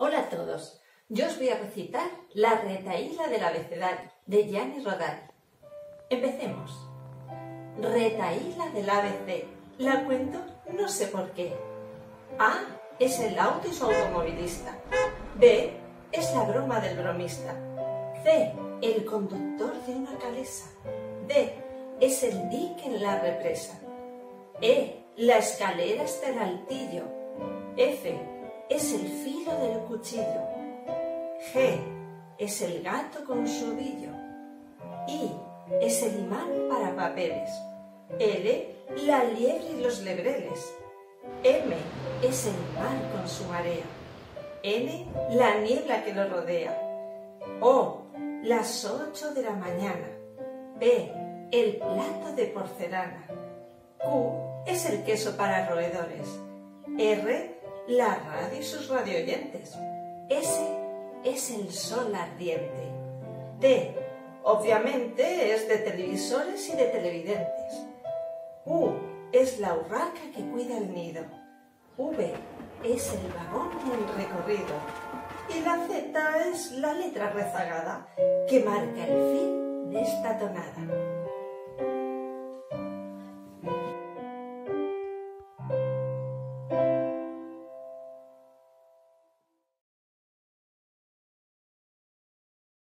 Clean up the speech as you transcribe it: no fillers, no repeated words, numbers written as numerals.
Hola a todos, yo os voy a recitar la retahíla del abecedario de Gianni Rodari. Empecemos. Retahíla del ABC, la cuento no sé por qué. A es el auto y su automovilista. B es la broma del bromista. C, el conductor de una calesa. D, es el dique en la represa. E, la escalera hasta el altillo. F, es el filo del cuchillo. G, es el gato con su ovillo. I, es el imán para papeles. L, la liebre y los lebreles. M, es el mar con su marea. N, la niebla que lo rodea. O, las 8 de la mañana. P, el plato de porcelana. Q, es el queso para roedores. R, la radio y sus radioyentes. S, es el sol ardiente. T, obviamente es de televisores y de televidentes. U, es la urraca que cuida el nido. V, es el vagón en recorrido. Y la Z es la letra rezagada que marca el fin de esta tonada.